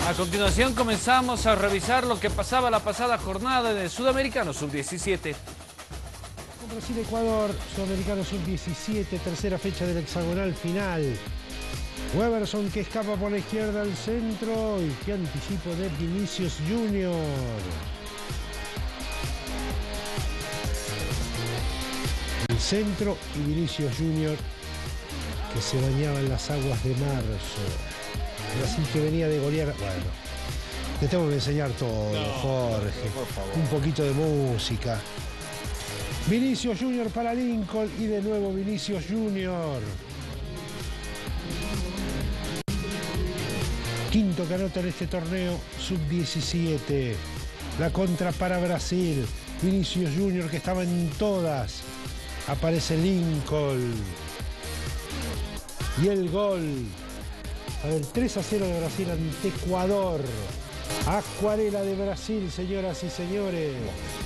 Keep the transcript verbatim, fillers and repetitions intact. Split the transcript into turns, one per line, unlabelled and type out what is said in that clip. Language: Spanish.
A continuación comenzamos a revisar lo que pasaba la pasada jornada en el Sudamericano sub diecisiete.
Brasil-Ecuador, Sudamericano sub diecisiete, tercera fecha del hexagonal final. Weberson que escapa por la izquierda al centro y qué anticipo de Vinicius Junior. El centro y Vinicius Junior que se bañaba en las aguas de marzo. Brasil que venía de golear. Bueno, te tengo que enseñar todo, no, Jorge. Por favor. Un poquito de música. Vinicius Junior para Lincoln y de nuevo Vinicius Junior. Quinto que anota en este torneo sub diecisiete. La contra para Brasil. Vinicius Junior que estaba en todas. Aparece Lincoln. Y el gol. A ver, tres a cero de Brasil ante Ecuador. Acuarela de Brasil, señoras y señores.